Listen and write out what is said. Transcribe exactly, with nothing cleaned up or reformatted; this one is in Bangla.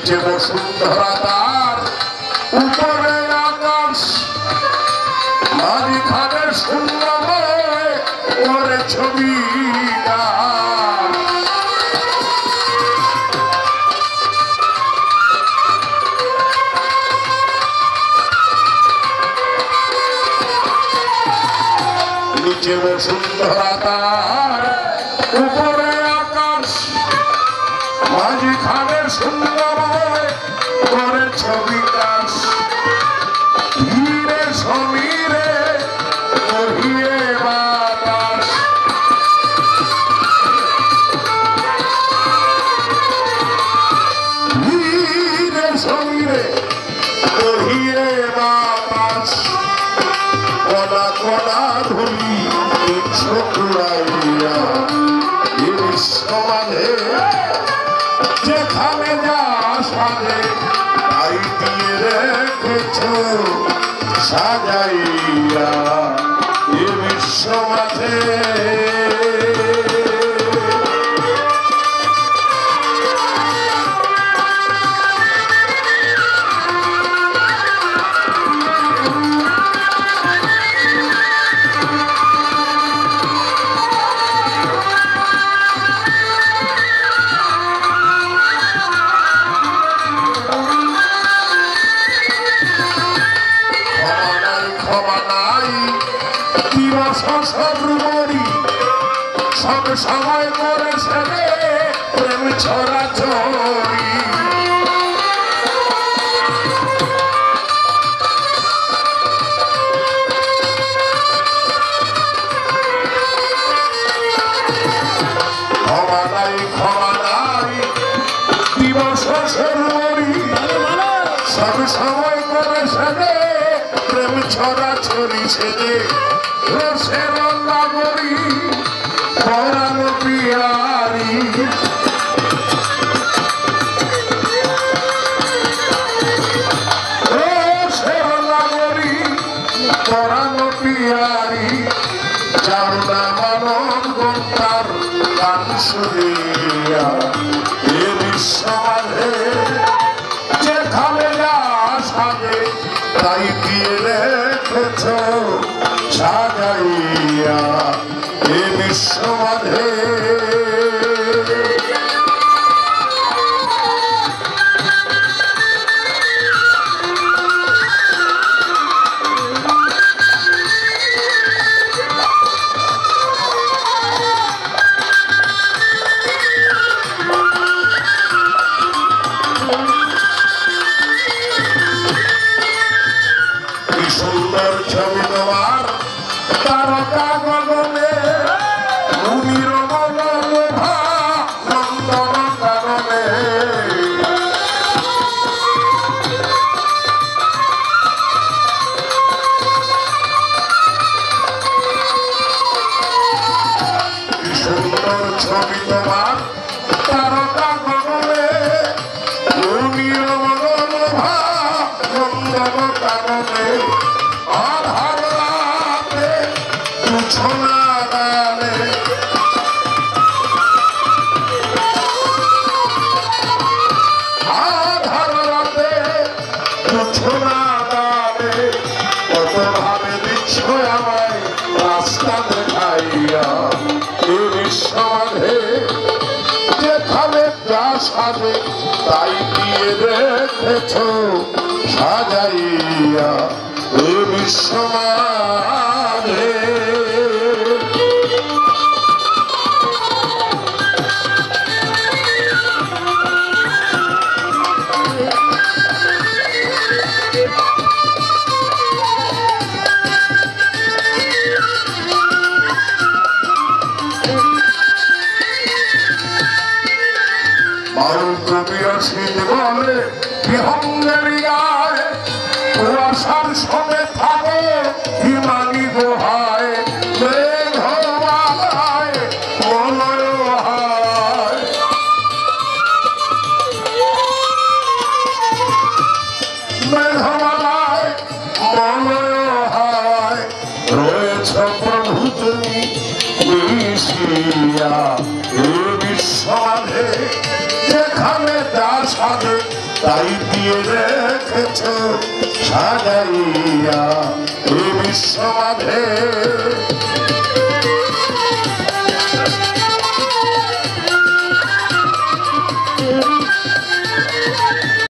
নিচে বসুন্ধরা তার উপরে আকাশ মাঝখানে শূন্য করে ছবিটা নিচে বসুন্ধরা তার উপরে আকাশ মাঝখানে সুন্দর করে ছবিটা ধীরে সমীরে কহিয়ে বাতাস ধীরে সমীরে কহিয়ে বাতাস কলা কলা ধুলি ছোকরাইয়া সমাধে যেখানে যা সাজে তাই দিয়ে রেখেছ সাজাইয়া এ বিশ্ব মাঝে সব সময় করেছে প্রেম ছড়া ছড়ি ক্ষমা নাই ক্ষমা নাই দিবস সরুরি সব সময় করেছে প্রেম ছড়া ছড়িছে রসের নাগরী পরানো পিয়ারি রসের নাগরী পরানো পিয়ারি চালনা মানব গন্তার গান শুনিয়া এ বিশ্ব মাঝে যেখানে যা সাজে তাই দিয়ে রেখেছ সাজাইয়া এ বিশ্ব মাঝে কি সুন্দর ছবি তোমার তারকা গগনে ভূমির মনোলোভা নন্দন কাননে কি সুন্দর ছবি তোমার তারকা গগনে ভূমির মনোলোভা নন্দন কাননে আধার রাতে তুছনা গানে আধার রাতে তুছনা গানে কত ভাবে দিচ্ছ আমায় রাস্তা দেখাইয়া এ বিশ্ব মাঝে যেখানে যা সাজে তাই দিয়ে রেখেছ সাজাইয়া এ বিশ্ব মাঝে বারো কবির শীত বলে বিহঙ্গের গায় কুয়াশার সঙ্গে থাকে হিমানি গোহায় মেঘমালায় মলয় হায় মেঘমালায় মলয় হায় রয়েছ প্রভু তুমি মিশিয়া এ বিশ্ব মাঝে যেখানে যা সাজে তাই দিয়ে রেখেছ সাজাইয়া এ বিশ্ব মাঝে